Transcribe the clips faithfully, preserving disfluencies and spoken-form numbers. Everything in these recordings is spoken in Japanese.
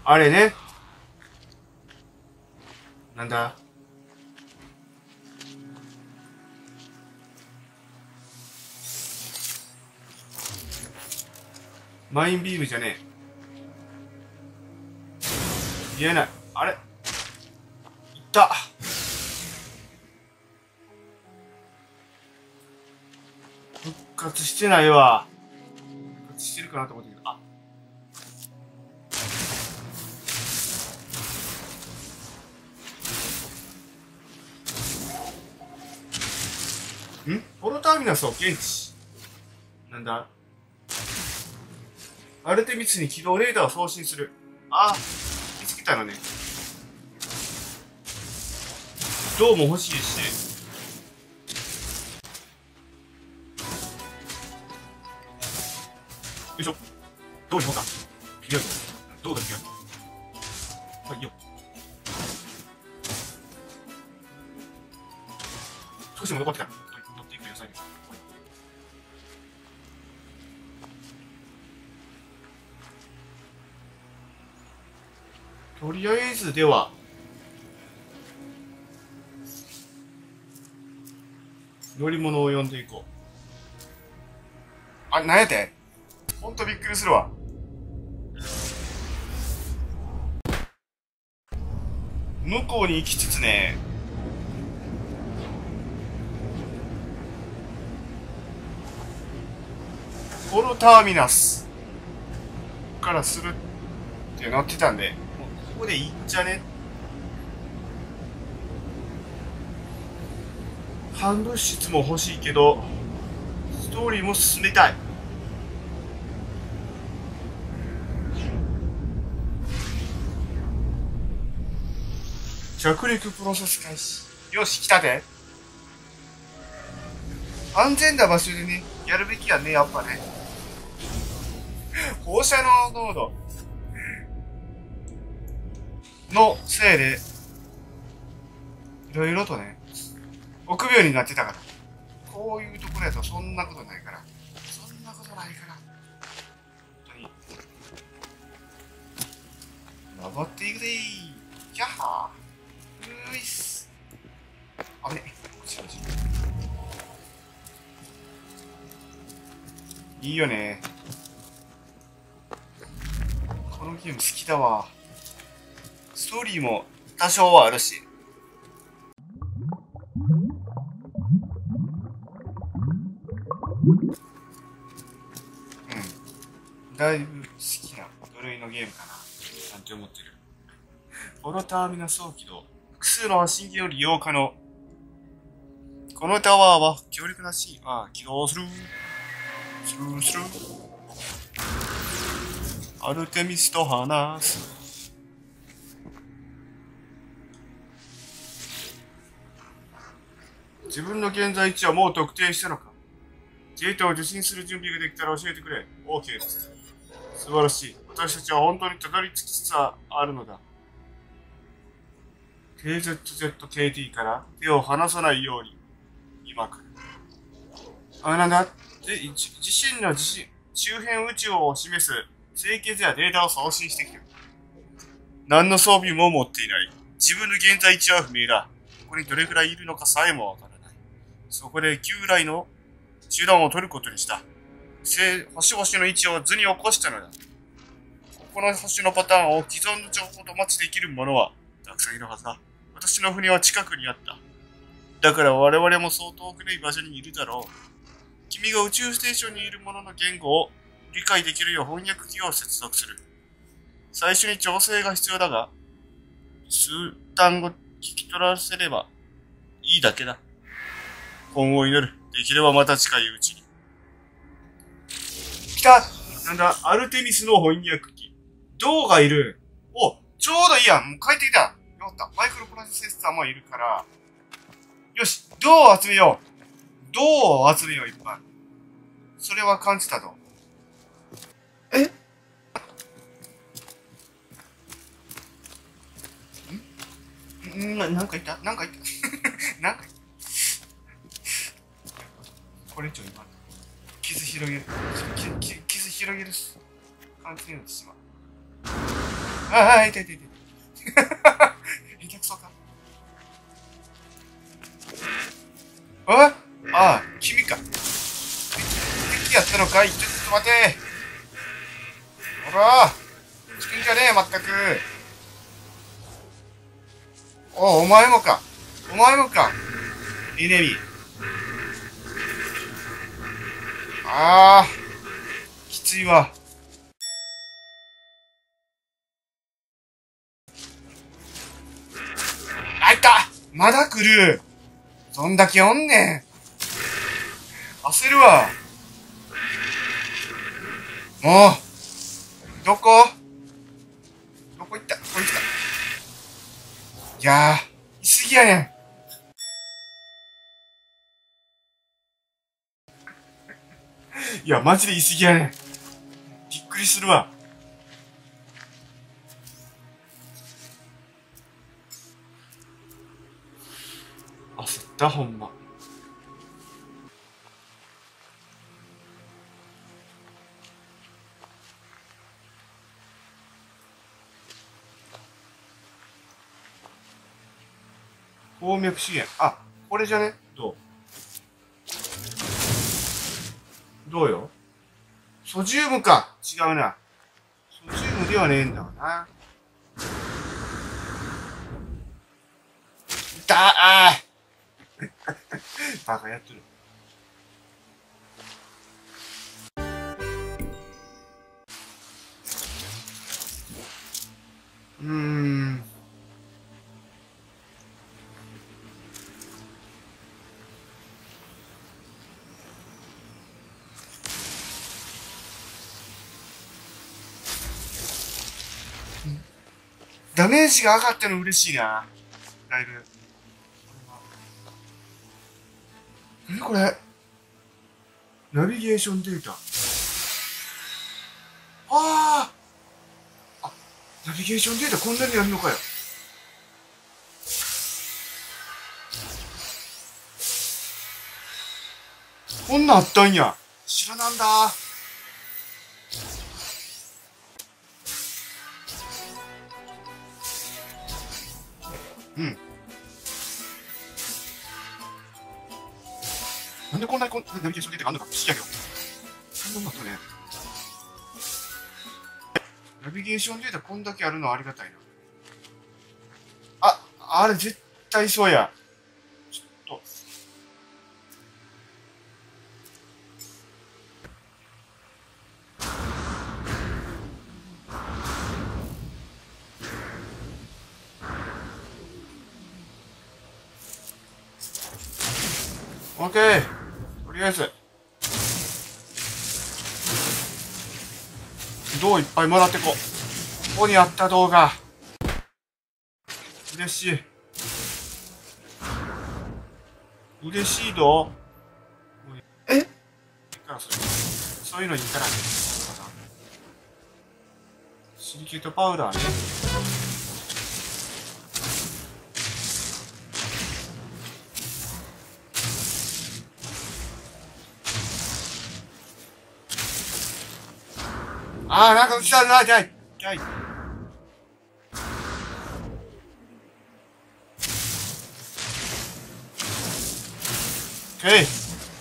あれね。なんだ。マインビームじゃねえ。見えない。あれいった。復活してないわ。復活してるかなと思ったけど、あ。んポロターミナスを検知。なんだアルテミスに起動レーダーを送信する。あ、見つけたのね。銅も欲しいし。よいしょ。どうに行こうか。よい。どうだっけ。はいよ。少しでも残ってたら取っていく野菜です。とりあえずでは乗り物を呼んでいこう。あ、なんやて？ほんとびっくりするわ。向こうに行きつつね。ポロターミナスからするってなってたんで、もうここでいいんじゃね？半物質も欲しいけど、ストーリーも進めたい。着陸プロセス開始。よし、来たで。安全な場所でね、やるべきやね、やっぱね。放射能濃度のせいで、いろいろとね、臆病になってたから。こういうところやとそんなことないから。そんなことないから。本当に。登っていくでー。キャッハー。うーいっす。あぶね。こっちこっち。いいよね。このゲーム好きだわ。ストーリーも多少はあるし。うん。だいぶ好きな部類のゲームかな。なんて思ってる。ポロターミナスを起動。複数の発信機を利用可能。このタワーは強力なシーン。ああ、起動する。スルースルー。アルテミスと話す。自分の現在地はもう特定したのか？データを受信する準備ができたら教えてくれ。OK です。素晴らしい。私たちは本当にたどり着きつつあるのだ。ケーゼットゼットケーティー から手を離さないように。今から。あ、なんだで自身の自身周辺宇宙を示す清潔やデータを送信してきてる。何の装備も持っていない。自分の現在地は不明だ。ここにどれくらいいるのかさえもわからない。そこで旧来の手段を取ることにした。星々の位置を図に起こしたのだ。ここの星のパターンを既存の情報とマッチできるものはたくさんいるはずだ。私の船は近くにあった。だから我々も相当遠くない場所にいるだろう。君が宇宙ステーションにいるものの言語を理解できるよう翻訳機を接続する。最初に調整が必要だが、数単語聞き取らせればいいだけだ。今後を祈る。できればまた近いうちに。来た！なんだ、アルテミスの翻訳機。銅がいる。お、ちょうどいいやん。もう帰ってきた。よかった。マイクロプロセッサーもいるから。よし、銅を集めよう。銅を集めよう、いっぱい。それは感じたと。え？んんな、なんかいたなんかいたなんかいたこれちょ、今、傷広げる。傷、傷広げる感じになってしまう。 ああ、痛い痛い痛い。下手くそか。あああ、君か。敵やったのかい。ちょっと待て。ほら、つくんじゃねえ、まったく。お、お前もか。お前もか。エネミー。ああ、きついわ。あ、いた。まだ来る。そんだけおんねん。焦るわ。もう、どこどこ行ったどこ行った。いやー、いすぎやねん。いや、マジでいすぎやねん。びっくりするわ。焦った、ほんま。鉱脈資源。あ、これじゃねどうどうよソジウムか。違うな。ソジウムではねえんだわな。いたあーバカやってる。うーん。ダメージが上がったの嬉しいな。だいぶ。何これナビゲーションデータ。あああ、ナビゲーションデータこんなにやるのかよ。こんなんあったんや。知らなんだ。うん。なんでこんなにこんナビゲーションデータがあんのか不思議やけど。そんなのあったね。ナビゲーションデータこんだけあるのはありがたいな。あ、あれ絶対そうや。ちょっと。オッケー。とりあえず。銅いっぱいもらってこ。ここにあった動画。嬉しい。嬉しいどえいいからそれ。そういうのいいからね。シリケートパウダーね。あー、なんか来たな、痛い。痛い。へい。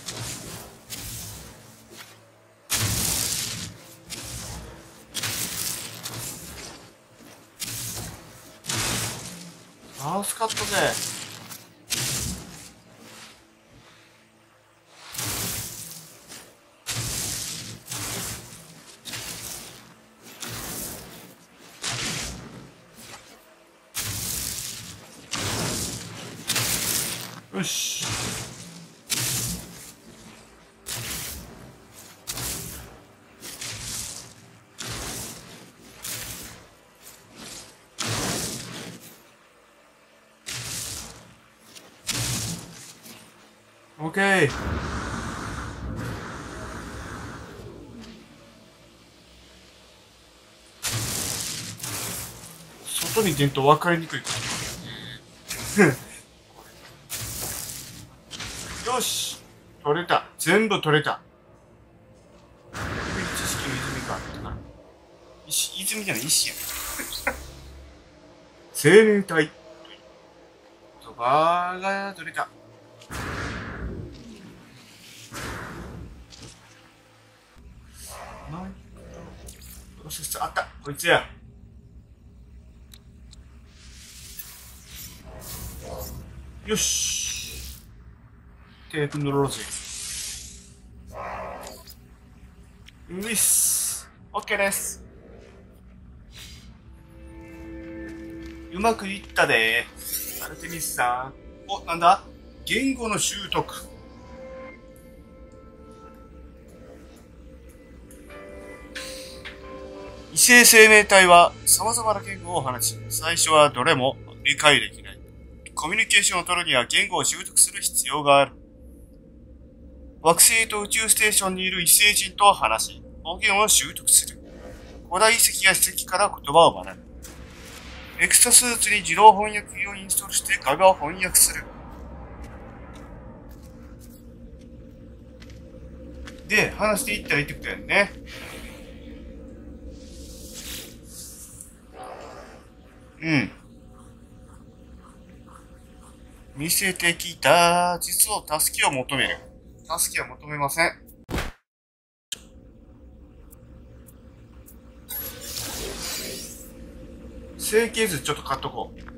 マウスカットぜ。よし。オッケー。外に出んと分かりにくいから。よし取れた。全部取れた。知識の泉があったから。石、泉じゃない、石や。 生命体。言葉が取れた。マイクロプロセッサーあった。こいつや。よし。テクノロジー。ウィス。オッケーです。うまくいったで。アルテミスさん。お、なんだ？言語の習得。異性生命体は様々な言語を話し、最初はどれも理解できない。コミュニケーションを取るには言語を習得する必要がある。惑星と宇宙ステーションにいる異星人と話し、方言を習得する。古代遺跡や史跡から言葉を学ぶ。エクストスーツに自動翻訳機をインストールして会話を翻訳する。で、話していったらいいってことやんね。うん。見せてきた。実は助けを求める。助けを求めません。成形図ちょっと買っとこう。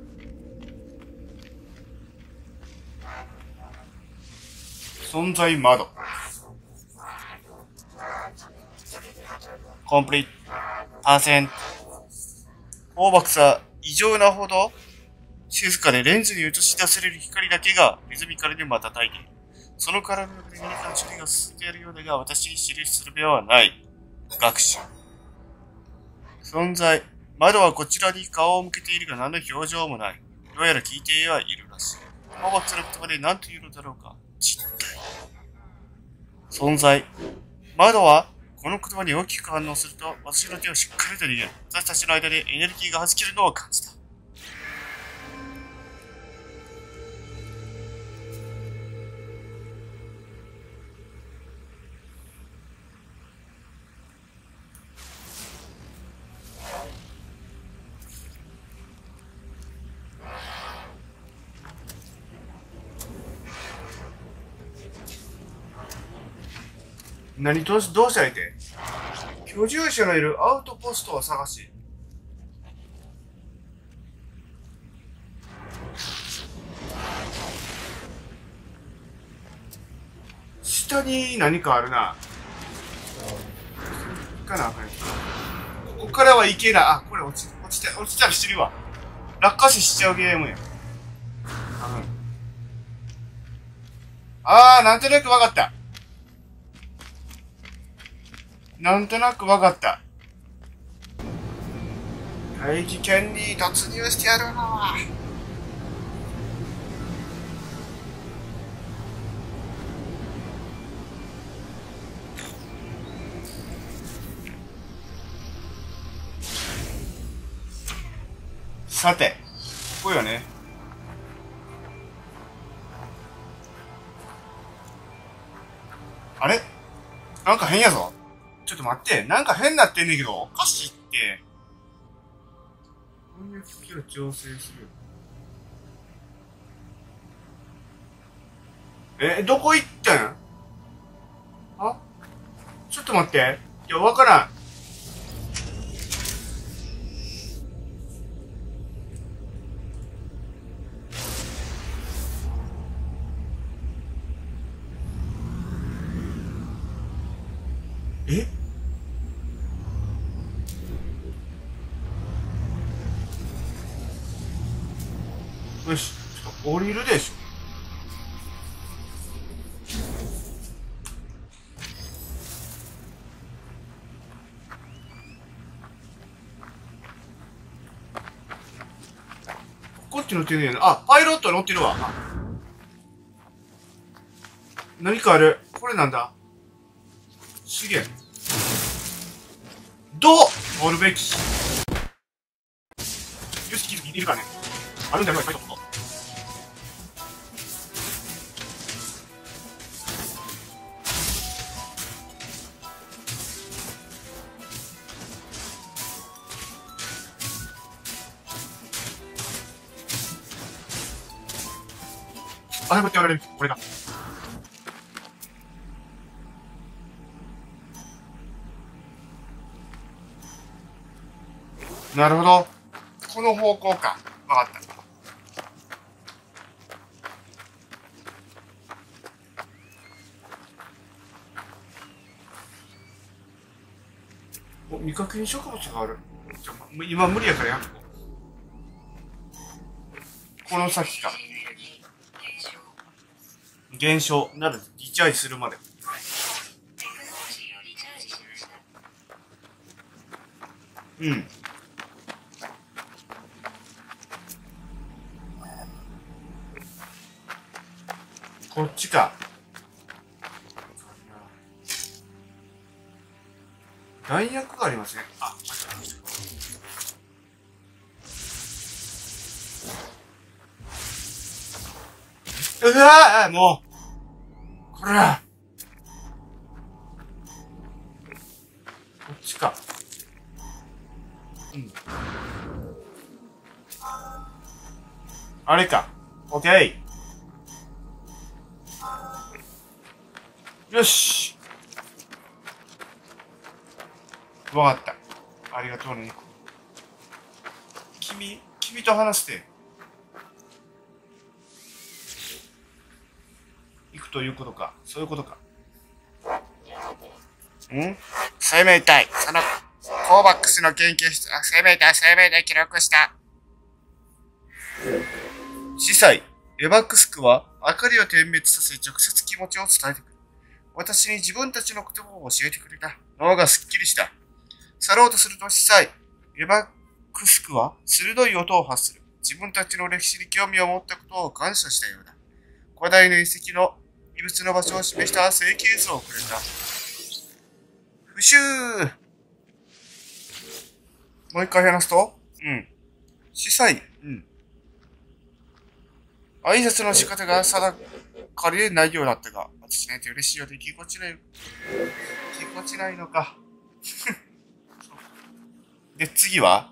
存在窓。コンプリート。パーセント。放爆さ、異常なほど静かでレンズに映し出される光だけがリズミカルで瞬いている。その体の国に関処理が進んでいるようだが、私に知るするべはない。学習。存在。窓はこちらに顔を向けているが何の表情もない。どうやら聞いてはいるらしい。放爆する言葉で何というのだろうか。実体。存在。窓はこの言葉に大きく反応すると、私の手をしっかりと握る。私たちの間でエネルギーが弾けるのを感じた。何どうし、どうしたらいいって？居住者のいるアウトポストを探し。下に何かあるな。行かなあかん。ここからは行けない。あ、これ落ち、落ちて、落ちたりしてるわ。落下死しちゃうゲームや。多分。あー、なんとなくわかった。なんとなくわかった。大気圏に突入してやるのは。さて、ここよね。あれ？なんか変やぞ。ちょっと待って。なんか変なってんねんけど、おかしいって。翻訳機を調整する。え、どこ行ってん？あ？ちょっと待って。いや、わからん。え？よし、ちょっと降りるでしょ。こっち乗ってねえな。あ、パイロット乗ってるわ。何かある。これなんだ？資源。どう乗るべき。よし、気づきいるかね。あるんだよ、パイロット。 あ、こって言われる。これだ。なるほど。この方向か。わかった。お、未確認植物がある。ちょ今無理やからやっとこう。この先か。減少。なる。リチャージするまで。うん。こっちか。弾薬がありますね。あ、うわーもうこらこっちか。うん。あれか。オッケー。よし。わかった。ありがとうね。君、君と話して。行くということか。そういうことか。ん生命体。その、コーバックスの研究室、生命体、生命体記録した。司祭、エバックスクは、明かりを点滅させ、直接気持ちを伝えてくる。私に自分たちの言葉を教えてくれた。脳がすっきりした。去ろうとすると司祭、エバックスクは鋭い音を発する。自分たちの歴史に興味を持ったことを感謝したようだ。古代の遺跡の遺物の場所を示した成形図をくれた。ふしゅー。もう一回話すとうん。司祭、うん。挨拶の仕方が定かれないようだったが、私なんて嬉しいようでぎこちない。ぎこちないのか。で、次は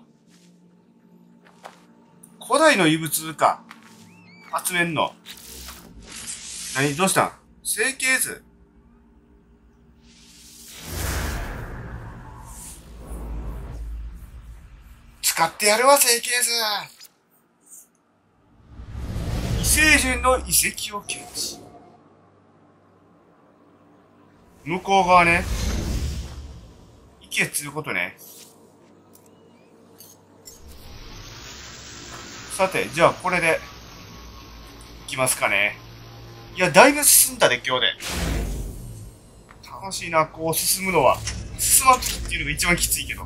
古代の遺物か。集めんの。何どうしたん成形図。使ってやるわ、成形図。異星人の遺跡を検知。向こう側ね。行けっつうことね。さて、じゃあこれで、いきますかね。いや、だいぶ進んだね、今日で。楽しいな、こう進むのは。進まんっていうのが一番きついけど。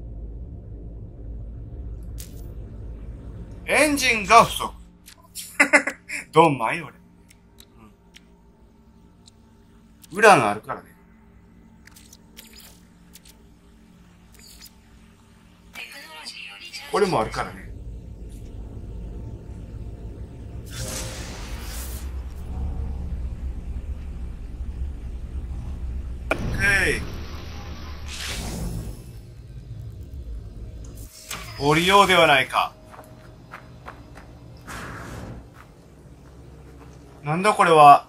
エンジンが不足。どんまい俺。うん。ウランあるからね。これもあるからね。へい。降りようではないか。なんだこれは。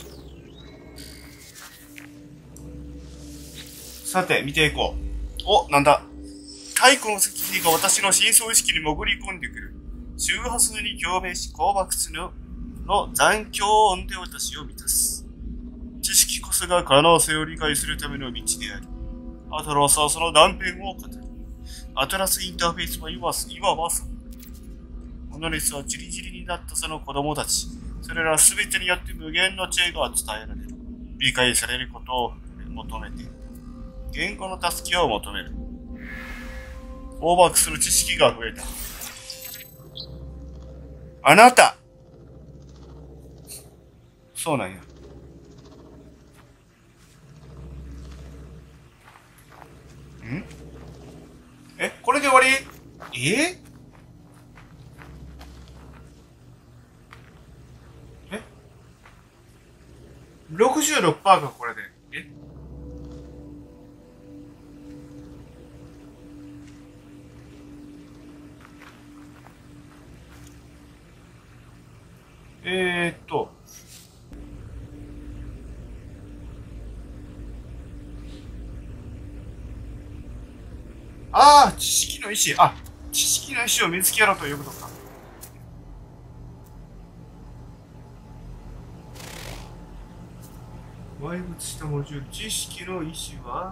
さて、見ていこう。お、なんだ。太古の石碑が私の深層意識に潜り込んでくる。周波数に共鳴し、高爆数のの残響音で私を満たす。知識こそが可能性を理解するための道である。アトロスはその断片を語る。アトラスインターフェースは今す、今はさ。モノレスはジリジリになったその子供たち。それらすべてによって無限の知恵が伝えられる。理解されることを求めて、言語の助けを求める。オーバークする知識が増えた。あなたそうなんや。んえ、これで終わりええ ろくじゅうろくパーセント がこれで。ええー、っと、 ああ、知識の石。あ、知識の石を見つけろということか。埋没したモジュール。知識の石は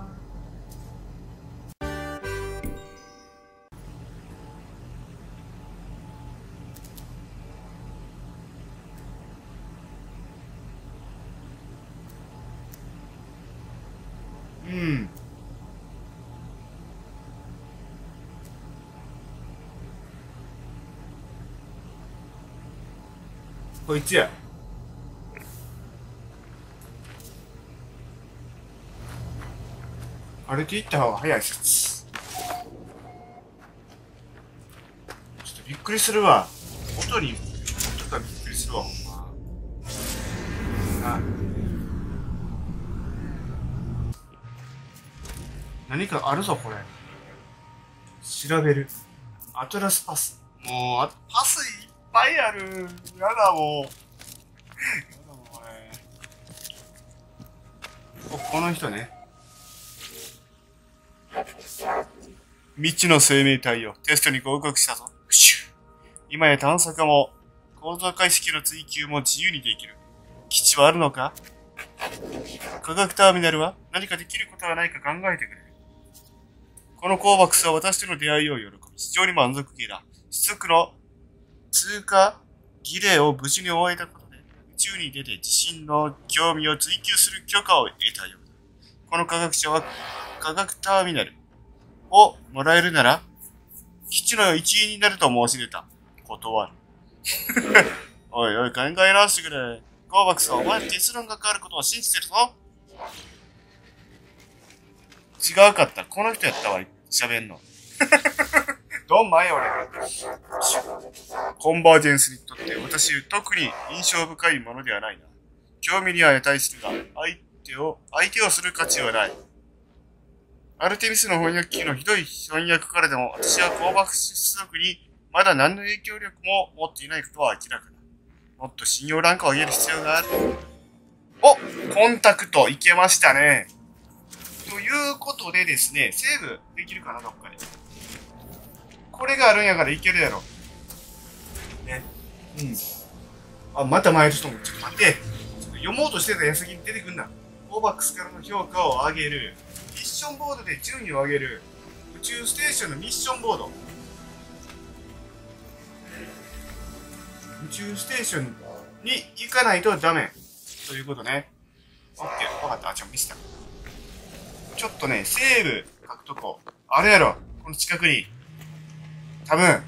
うん。こいつや。歩いていった方が早い説。ちょっとびっくりするわ。音に、音がびっくりするわ、ほんま。あ。何かあるぞ、これ。調べる。アトラスパス。もう、あパスいっぱいある。やだ、もう。やだ、もう、これ。お、この人ね。未知の生命体よ。テストに合格したぞ。今や探索も、構造解析の追求も自由にできる。基地はあるのか？科学ターミナルは何かできることはないか考えてくれ。このコーバックスは私との出会いを喜び、非常に満足げだ。子息の通過儀礼を無事に終えたことで、宇宙に出て自身の興味を追求する許可を得たようだ。この科学者は科学ターミナルをもらえるなら、基地の一員になると申し出た。断る。おいおい、考え直してくれ。コーバックスはお前に結論が変わることを信じてるぞ。違うかった。この人やったわ、喋んの。どんまい俺。コンバージェンスにとって私、特に印象深いものではないな。興味には値するが、相手を、相手をする価値はない。アルテミスの翻訳機のひどい翻訳からでも、私はコーバックス種族にまだ何の影響力も持っていないことは明らかだ。もっと信用ランクを上げる必要がある。お、コンタクトいけましたね。ということでですね、セーブできるかな、どっかで。これがあるんやからいけるやろ。ね。うん。あ、またマイルストーン。ちょっと待って。ちょっと読もうとしてた矢先に出てくんな。コーバックスからの評価を上げる。ミッションボードで順位を上げる。宇宙ステーションのミッションボード。宇宙ステーションに行かないとダメ。ということね。オッケー。わかった。あ、ちょ、ミスった。ちょっとね、セーブ書くとこ、あるやろ。この近くに。多分。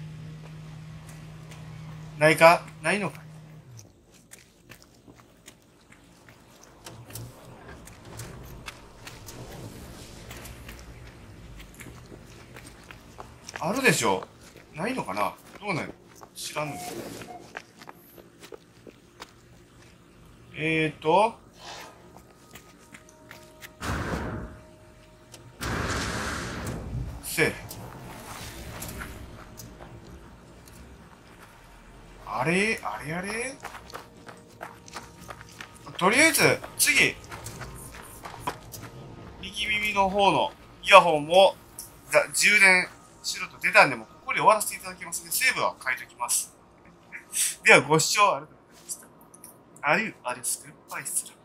ないか？ないのか？あるでしょ？ないのかな？どうなの？知らんの。えーと。セーフ。あれあれあれとりあえず、次。右耳の方のイヤホンも充電しろと出たんで、もうここで終わらせていただきますね。セーブは変えておきます。では、ご視聴ありがとうございました。あり、あり、スクープパイスラ。